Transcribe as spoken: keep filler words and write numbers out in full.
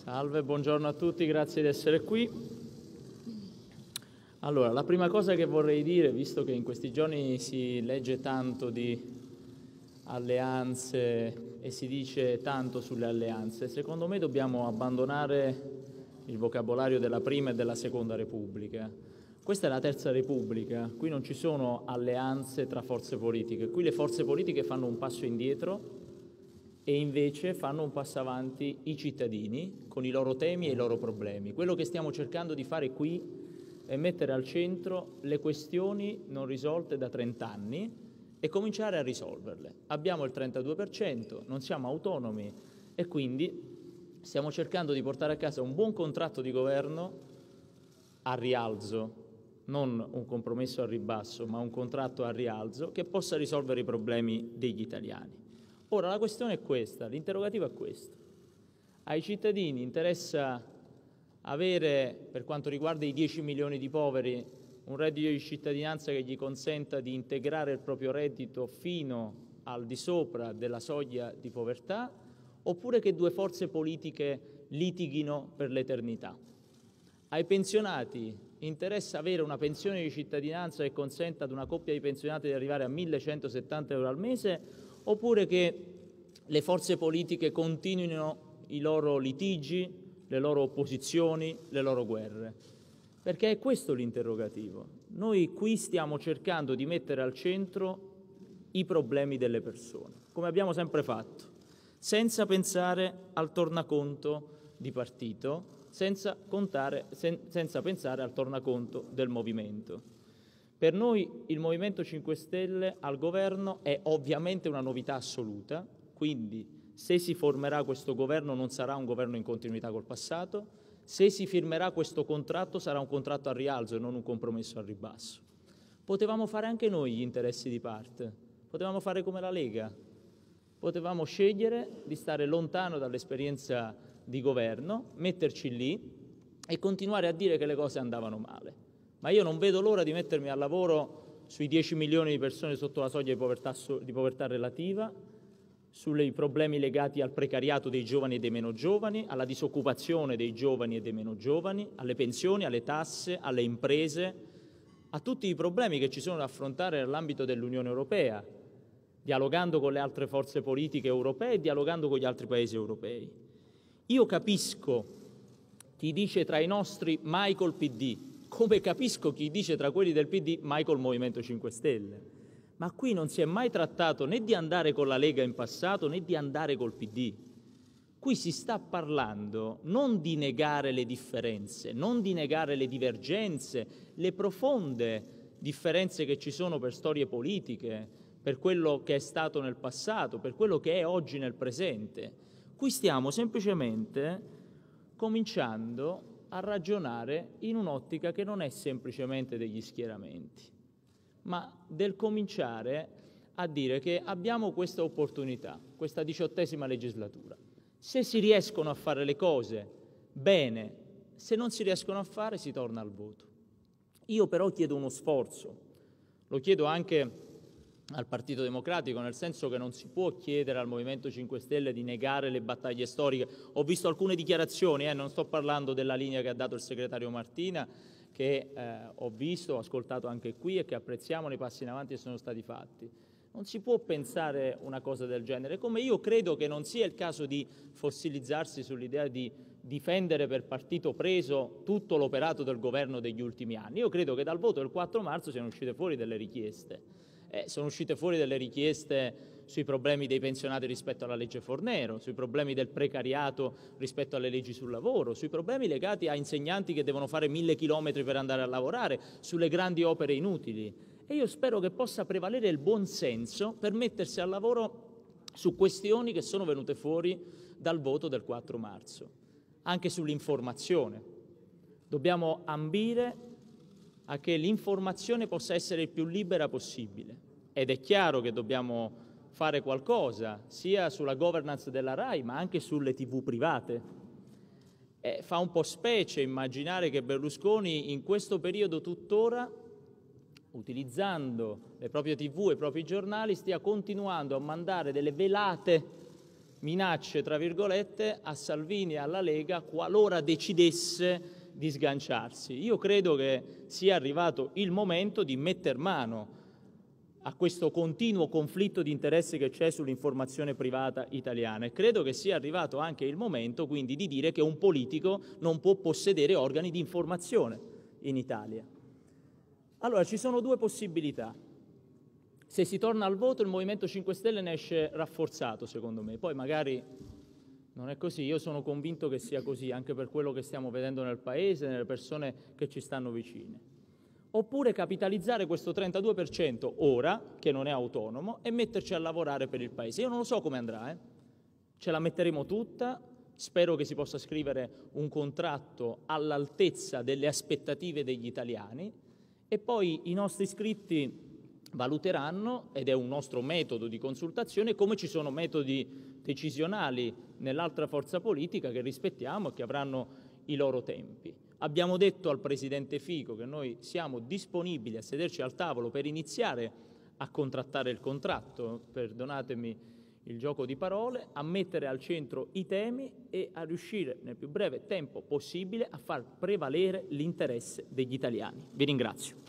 Salve, buongiorno a tutti, grazie di essere qui. Allora, la prima cosa che vorrei dire, visto che in questi giorni si legge tanto di alleanze e si dice tanto sulle alleanze, secondo me dobbiamo abbandonare il vocabolario della Prima e della Seconda Repubblica. Questa è la Terza Repubblica, qui non ci sono alleanze tra forze politiche, qui le forze politiche fanno un passo indietro e invece fanno un passo avanti i cittadini con i loro temi e i loro problemi. Quello che stiamo cercando di fare qui è mettere al centro le questioni non risolte da trent'anni e cominciare a risolverle. Abbiamo il trentadue per cento, non siamo autonomi e quindi stiamo cercando di portare a casa un buon contratto di governo a rialzo, non un compromesso al ribasso, ma un contratto a rialzo che possa risolvere i problemi degli italiani. Ora, la questione è questa, l'interrogativo è questo. Ai cittadini interessa avere, per quanto riguarda i dieci milioni di poveri, un reddito di cittadinanza che gli consenta di integrare il proprio reddito fino al di sopra della soglia di povertà, oppure che due forze politiche litighino per l'eternità. Ai pensionati interessa avere una pensione di cittadinanza che consenta ad una coppia di pensionati di arrivare a millecentosettanta euro al mese, oppure che le forze politiche continuino i loro litigi, le loro opposizioni, le loro guerre. Perché è questo l'interrogativo. Noi qui stiamo cercando di mettere al centro i problemi delle persone, come abbiamo sempre fatto, senza pensare al tornaconto di partito, senza, contare, sen, senza pensare al tornaconto del movimento. Per noi il Movimento cinque Stelle al governo è ovviamente una novità assoluta, quindi se si formerà questo governo non sarà un governo in continuità col passato, se si firmerà questo contratto sarà un contratto a rialzo e non un compromesso al ribasso. Potevamo fare anche noi gli interessi di parte, potevamo fare come la Lega, potevamo scegliere di stare lontano dall'esperienza di governo, metterci lì e continuare a dire che le cose andavano male. Ma io non vedo l'ora di mettermi al lavoro sui dieci milioni di persone sotto la soglia di povertà, di povertà relativa, sui problemi legati al precariato dei giovani e dei meno giovani, alla disoccupazione dei giovani e dei meno giovani, alle pensioni, alle tasse, alle imprese, a tutti i problemi che ci sono da affrontare nell'ambito dell'Unione Europea, dialogando con le altre forze politiche europee e dialogando con gli altri paesi europei. Io capisco chi dice tra i nostri mai col P D, come capisco chi dice tra quelli del P D mai col Movimento cinque Stelle. Ma qui non si è mai trattato né di andare con la Lega in passato né di andare col P D. Qui si sta parlando non di negare le differenze, non di negare le divergenze, le profonde differenze che ci sono per storie politiche, per quello che è stato nel passato, per quello che è oggi nel presente. Qui stiamo semplicemente cominciando a ragionare in un'ottica che non è semplicemente degli schieramenti, ma del cominciare a dire che abbiamo questa opportunità, questa diciottesima legislatura. Se si riescono a fare le cose bene, se non si riescono a fare si torna al voto. Io però chiedo uno sforzo, lo chiedo anche al Partito Democratico, nel senso che non si può chiedere al Movimento cinque Stelle di negare le battaglie storiche. Ho visto alcune dichiarazioni, eh, non sto parlando della linea che ha dato il segretario Martina, che eh, ho visto, ho ascoltato anche qui e che apprezziamo nei passi in avanti che sono stati fatti. Non si può pensare una cosa del genere, come io credo che non sia il caso di fossilizzarsi sull'idea di difendere per partito preso tutto l'operato del governo degli ultimi anni. Io credo che dal voto del quattro marzo siano uscite fuori delle richieste. Eh, sono uscite fuori delle richieste sui problemi dei pensionati rispetto alla legge Fornero, sui problemi del precariato rispetto alle leggi sul lavoro, sui problemi legati a insegnanti che devono fare mille chilometri per andare a lavorare, sulle grandi opere inutili. E io spero che possa prevalere il buon senso per mettersi al lavoro su questioni che sono venute fuori dal voto del quattro marzo, anche sull'informazione. Dobbiamo ambire a che l'informazione possa essere il più libera possibile ed è chiaro che dobbiamo fare qualcosa sia sulla governance della RAI ma anche sulle tivù private. E fa un po' specie immaginare che Berlusconi in questo periodo tuttora, utilizzando le proprie tivù e i propri giornali, stia continuando a mandare delle velate minacce, tra virgolette, a Salvini e alla Lega qualora decidesse di sganciarsi. Io credo che sia arrivato il momento di metter mano a questo continuo conflitto di interessi che c'è sull'informazione privata italiana e credo che sia arrivato anche il momento quindi di dire che un politico non può possedere organi di informazione in Italia. Allora ci sono due possibilità. Se si torna al voto il Movimento cinque Stelle ne esce rafforzato, secondo me, poi magari non è così, io sono convinto che sia così, anche per quello che stiamo vedendo nel Paese, nelle persone che ci stanno vicine. Oppure capitalizzare questo trentadue per cento ora, che non è autonomo, e metterci a lavorare per il Paese. Io non lo so come andrà, eh? Ce la metteremo tutta, spero che si possa scrivere un contratto all'altezza delle aspettative degli italiani e poi i nostri iscritti valuteranno, ed è un nostro metodo di consultazione, come ci sono metodi decisionali nell'altra forza politica che rispettiamo e che avranno i loro tempi. Abbiamo detto al Presidente Fico che noi siamo disponibili a sederci al tavolo per iniziare a contrattare il contratto, perdonatemi il gioco di parole, a mettere al centro i temi e a riuscire nel più breve tempo possibile a far prevalere l'interesse degli italiani. Vi ringrazio.